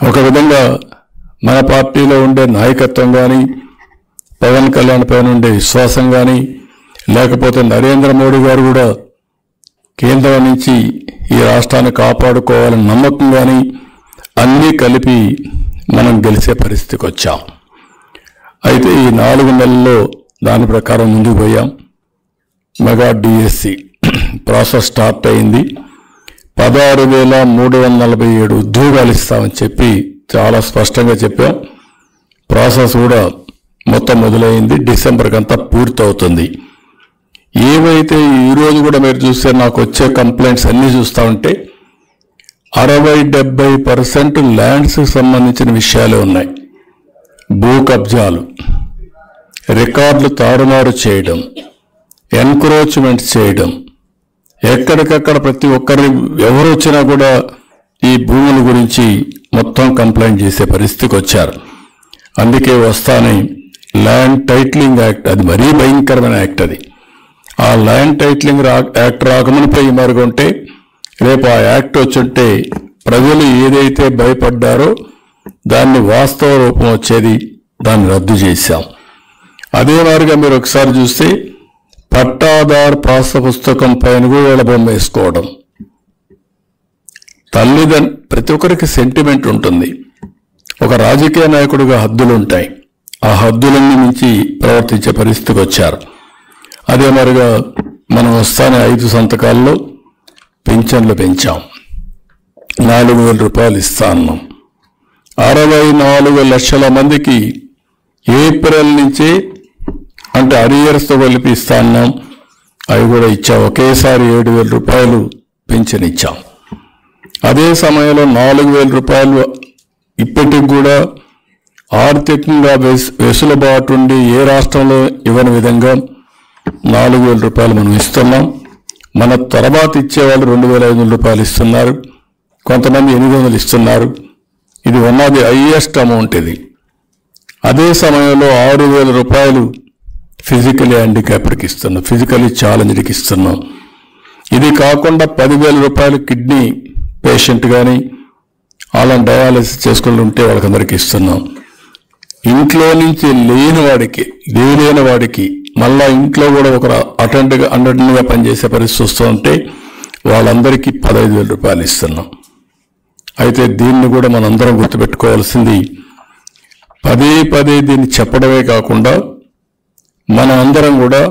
ఒక విధంగా మన పార్టీలో ఉండే నాయకత్వం కానీ, పవన్ కళ్యాణ్ పైన ఉండే విశ్వాసం కానీ, లేకపోతే నరేంద్ర మోడీ గారు కూడా కేంద్రం నుంచి ఈ రాష్ట్రాన్ని కాపాడుకోవాలని నమ్మకం కానీ అన్నీ కలిపి మనం గెలిచే పరిస్థితికి వచ్చాం. అయితే ఈ 4 నెలల్లో దాని ప్రకారం ముందుకు పోయాం. మెగా డిఎస్సి ప్రాసెస్ స్టార్ట్ అయింది. 16,347 ఉద్యోగాలు ఇస్తామని చెప్పి చాలా స్పష్టంగా చెప్పాం. ప్రాసెస్ కూడా మొత్తం మొదలైంది. డిసెంబర్కి అంతా పూర్తవుతుంది. ఏవైతే ఈరోజు కూడా మీరు చూస్తే నాకు వచ్చే కంప్లైంట్స్ అన్నీ చూస్తూ ఉంటే 60-70% ల్యాండ్స్కి సంబంధించిన విషయాలే ఉన్నాయి. భూ కబ్జాలు, రికార్డులు తారుమారు చేయడం, ఎన్క్రోచ్మెంట్స్ చేయడం, ఎక్కడికక్కడ ప్రతి ఒక్కరి ఎవరు వచ్చినా కూడా ఈ భూముల గురించి మొత్తం కంప్లైంట్ చేసే పరిస్థితికి వచ్చారు. అందుకే వస్తానే ల్యాండ్ టైటిలింగ్ యాక్ట్, అది మరీ భయంకరమైన యాక్ట్. అది ఆ ల్యాండ్ టైటిలింగ్ యాక్ట్ రాకమునిపై మరుగుంటే రేపు ఆ యాక్ట్ వచ్చుంటే ప్రజలు ఏదైతే భయపడ్డారో దాన్ని వాస్తవ రూపం వచ్చేది. దాన్ని రద్దు చేశాం. అదే మాదిరిగా మీరు ఒకసారి చూస్తే పట్టాదారు పాస్ పుస్తకం పైన కూడా వీళ్ళ బొమ్మ వేసుకోవడం. ప్రతి ఒక్కరికి సెంటిమెంట్ ఉంటుంది. ఒక రాజకీయ నాయకుడిగా హద్దులు ఉంటాయి. ఆ హద్దులన్నీ మించి ప్రవర్తించే పరిస్థితికి వచ్చారు. అదే మరిగా మనం వస్తానే 5 సంతకాల్లో పింఛన్లు పెంచాం. 4,000 రూపాయలు ఇస్తా అన్నాం. 64 లక్షల మందికి ఏప్రిల్ నుంచి అంటే అరియర్స్తో కలిపి ఇస్తా అన్నాం. అవి కూడా ఇచ్చాం. ఒకేసారి 7,000 రూపాయలు పింఛన్ ఇచ్చాం. అదే సమయంలో 4,000 రూపాయలు ఇప్పటికి కూడా ఆర్థికంగా వెసులుబాటు ఉండి ఏ రాష్ట్రంలో ఇవ్వని విధంగా 4,000 రూపాయలు మనం ఇస్తున్నాం. మన తర్వాత ఇచ్చేవాళ్ళు 2,500 రూపాయలు ఇస్తున్నారు. కొంతమంది 800 ఇస్తున్నారు. ఇది ఉన్నది హైయెస్ట్ అమౌంట్ ఇది. అదే సమయంలో 6,000 రూపాయలు ఫిజికలీ హ్యాండిక్యాప్డ్కి ఇస్తున్నాం, ఫిజికలీ ఛాలెంజ్డ్కి ఇస్తున్నాం. ఇది కాకుండా 10,000 రూపాయలు కిడ్నీ పేషెంట్ కానీ అలాంటి డయాలసిస్ చేసుకుని ఉంటే వాళ్ళకందరికీ ఇస్తున్నాం. ఇంట్లో నుంచి లేని వాడికి మళ్ళా ఇంట్లో కూడా ఒక అటెండర్గా పనిచేసే పరిస్థితి వస్తుంటే వాళ్ళందరికీ 15,000 రూపాయలు ఇస్తున్నాం. అయితే దీన్ని కూడా మనందరం గుర్తుపెట్టుకోవాల్సింది, పదే దీన్ని చెప్పడమే కాకుండా మనం అందరం కూడా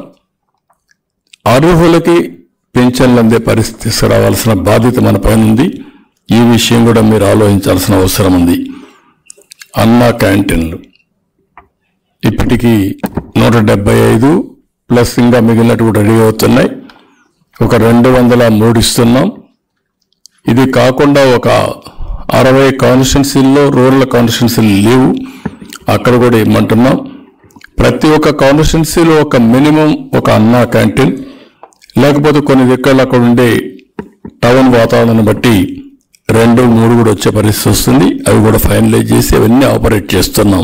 అర్హులకి పింఛన్లు అందే పరిస్థితి రావాల్సిన బాధ్యత మన పైన ఉంది. ఈ విషయం కూడా మీరు ఆలోచించాల్సిన అవసరం ఉంది. అన్నా క్యాంటీన్లు ఇప్పటికీ 175 ప్లస్ ఇంకా మిగిలినట్టు కూడా రెడీ అవుతున్నాయి. ఒక 203 ఇస్తున్నాం. ఇది కాకుండా ఒక 60 కాన్స్టిట్యున్సీల్లో రూరల్ కాన్స్టిట్యున్సీలు లేవు, అక్కడ కూడా ఇమ్మంటున్నాం. ప్రతి ఒక్క కాన్స్టిట్యున్సీలో ఒక మినిమం ఒక అన్నా క్యాంటీన్, లేకపోతే కొన్ని దిక్కలు అక్కడ ఉండే టౌన్ వాతావరణాన్ని బట్టి 2-3 కూడా వచ్చే పరిస్థితి వస్తుంది. అవి కూడా ఫైనలైజ్ చేసి అవన్నీ ఆపరేట్ చేస్తున్నాం.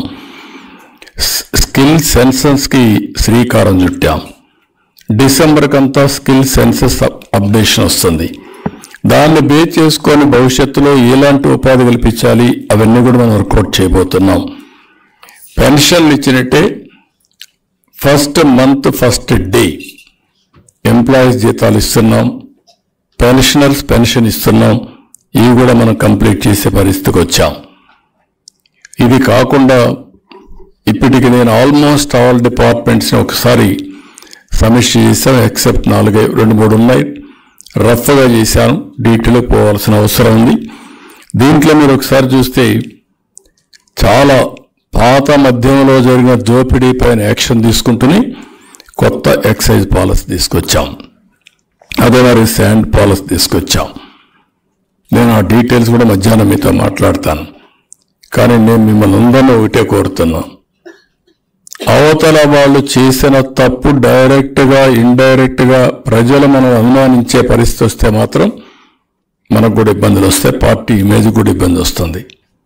స్కిల్ సెన్సస్కి శ్రీకారం చుట్టాం. డిసెంబర్కి అంతా స్కిల్ సెన్సస్ అప్డేషన్ వస్తుంది. దాన్ని బేస్ చేసుకొని భవిష్యత్తులో ఎలాంటి ఉపాధి కల్పించాలి అవన్నీ కూడా మనం వర్కౌట్ చేయబోతున్నాం. పెన్షన్లు ఇచ్చినట్టే first month first day employees జీతాలు ఇస్తున్నాం, పెన్షనర్స్ పెన్షన్ ఇస్తున్నాం. ఇవి కూడా మనం కంప్లీట్ చేసే పరిస్థితికి వచ్చాం. ఇది కాకుండా ఇప్పటికి నేను ఆల్మోస్ట్ ఆల్ డిపార్ట్మెంట్స్ని ఒకసారి సమీక్ష చేశాను. ఎక్సెప్ట్ 2-3 ఉన్నాయి, రఫ్గా చేశాను. డీటెయిల్ పోవాల్సిన అవసరం ఉంది. దీంట్లో మీరు ఒకసారి చూస్తే చాలా పాత మధ్యంలో జరిగిన దోపిడీ పైన యాక్షన్ తీసుకుంటూనే కొత్త ఎక్సైజ్ పాలసీ తీసుకొచ్చాం. అదే మరి శాండ్ పాలసీ తీసుకొచ్చాం. నేను ఆ డీటెయిల్స్ కూడా మధ్యాహ్నం మీతో మాట్లాడతాను. కానీ నేను మిమ్మల్ని అందరినీ ఒకటే కోరుతున్నాను, అవతల వాళ్ళు చేసిన తప్పు డైరెక్ట్గా ఇండైరెక్ట్గా ప్రజలు మనం అనుమానించే పరిస్థితి వస్తే మాత్రం మనకు కూడా ఇబ్బందులు వస్తాయి, పార్టీ ఇమేజ్ కూడా ఇబ్బంది వస్తుంది.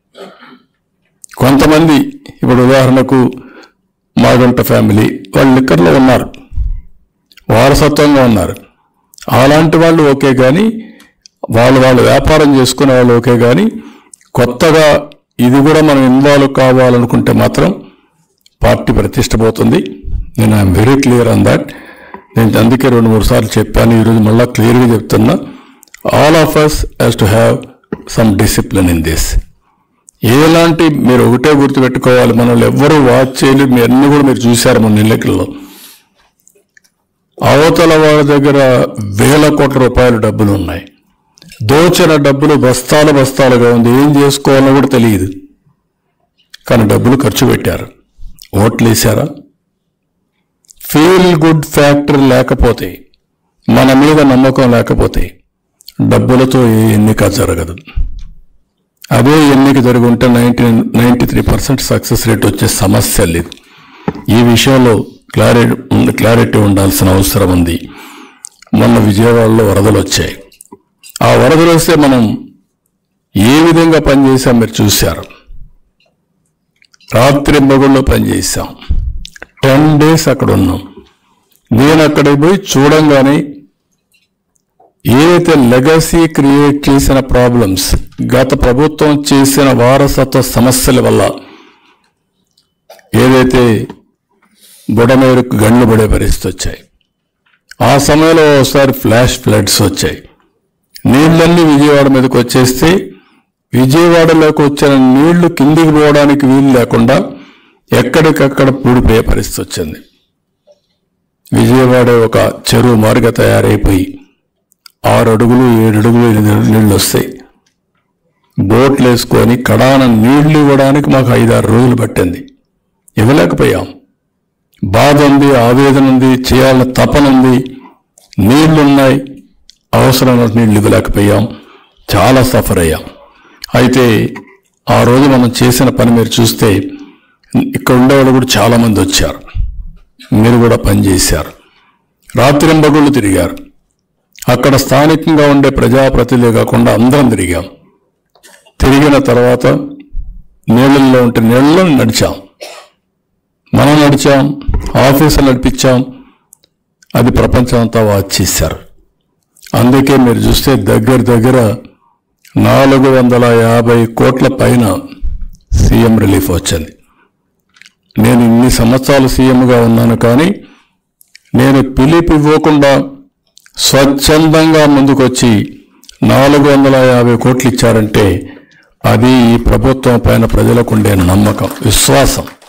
కొంతమంది ఇప్పుడు ఉదాహరణకు మాగంట ఫ్యామిలీ వాళ్ళు లిక్కర్లో ఉన్నారు, వారసత్వంగా ఉన్నారు. అలాంటి వాళ్ళు ఓకే, కానీ వాళ్ళు వ్యాపారం చేసుకునే వాళ్ళు ఓకే, కానీ కొత్తగా ఇది కూడా మనం ఇన్వాల్వ్ కావాలనుకుంటే మాత్రం పార్టీ ప్రతిష్ట పోతుంది. నేను I'm very clear on that. నేను అందుకే 2-3 సార్లు చెప్పాను, ఈరోజు మళ్ళీ క్లియర్గా చెప్తున్నా. All of us has to have some discipline in this. ఎలాంటి మీరు ఒకటే గుర్తుపెట్టుకోవాలి, మనల్ని ఎవ్వరూ వాచ్ చేయలేదు. మీ అన్ని కూడా మీరు చూశారు మన ఎన్నికల్లో. అవతల వాళ్ళ దగ్గర వేల కోట్ల రూపాయల డబ్బులు ఉన్నాయి. దోచిన డబ్బులు బస్తాలుగా ఉంది. ఏం చేసుకోవాలో కూడా తెలియదు, కానీ డబ్బులు ఖర్చు పెట్టారు. ఓట్లు వేశారా? ఫీల్ గుడ్ ఫ్యాక్టర్ లేకపోతే, మన మీద నమ్మకం లేకపోతే డబ్బులతో ఏ ఎన్నిక జరగదు. అదే ఎన్నిక జరుగుంటే 93% సక్సెస్ రేట్ వచ్చే సమస్య లేదు. ఈ విషయంలో క్లారిటీ ఉండాల్సిన అవసరం ఉంది. మొన్న విజయవాడలో వరదలు వచ్చాయి. ఆ వరదలు వస్తే మనం ఏ విధంగా పనిచేసాం మీరు చూశారు. రాత్రింబగుళ్ళో పనిచేసాం. 10 days అక్కడ ఉన్నాం. నేను అక్కడికి పోయి చూడంగానే ఏదైతే లెగసీ క్రియేట్ చేసిన ప్రాబ్లమ్స్, గత ప్రభుత్వం చేసిన వారసత్వ సమస్యల వల్ల ఏదైతే బుడమేరుకు గండ్లు పడే పరిస్థితి వచ్చాయి. ఆ సమయంలో ఒకసారి ఫ్లాష్ ఫ్లడ్స్ వచ్చాయి. నీళ్ళన్నీ విజయవాడ మీదకి వచ్చేస్తే విజయవాడలోకి వచ్చిన నీళ్లు కిందికి పోవడానికి వీలు లేకుండా ఎక్కడికక్కడ పూడిపోయే పరిస్థితి వచ్చింది. విజయవాడ ఒక చెరువు మారుగా తయారైపోయి 6 అడుగులు 7 అడుగులు 8 అడుగులు నీళ్లు వస్తాయి. బోట్లు వేసుకొని కడాన నీళ్లు ఇవ్వడానికి మాకు 5-6 రోజులు పట్టింది. ఇవ్వలేకపోయాం. బాధ ఉంది, ఆవేదన ఉంది, చేయాలని తపన ఉంది, నీళ్లున్నాయి, అవసరమైన నీళ్లు ఇవ్వలేకపోయాం. చాలా సఫర్ అయ్యాం. అయితే ఆ రోజు మనం చేసిన పని మీరు చూస్తే ఇక్కడ ఉండేవాళ్ళు కూడా చాలామంది వచ్చారు. మీరు కూడా పనిచేశారు. రాత్రింబగుళ్ళు తిరిగారు. అక్కడ స్థానికంగా ఉండే ప్రజాప్రతినిధులే కాకుండా అందరం తిరిగాం. తిరిగిన తర్వాత నీళ్ళల్లో ఉంటే నీళ్ళలో నడిచాం. మనం నడిచాం, ఆఫీసులు నడిపించాం. అది ప్రపంచం అంతా వాచ్ చేశారు. అందుకే మీరు చూస్తే దగ్గర 450 కోట్ల పైన సీఎం రిలీఫ్ వచ్చింది. నేను ఇన్ని సంవత్సరాలు సీఎంగా ఉన్నాను, కానీ నేను పిలుపు ఇవ్వకుండా స్వచ్ఛందంగా ముందుకొచ్చి 450 కోట్లు ఇచ్చారంటే అది ఈ ప్రభుత్వం పైన ప్రజలకు ఉండే నమ్మకం, విశ్వాసం.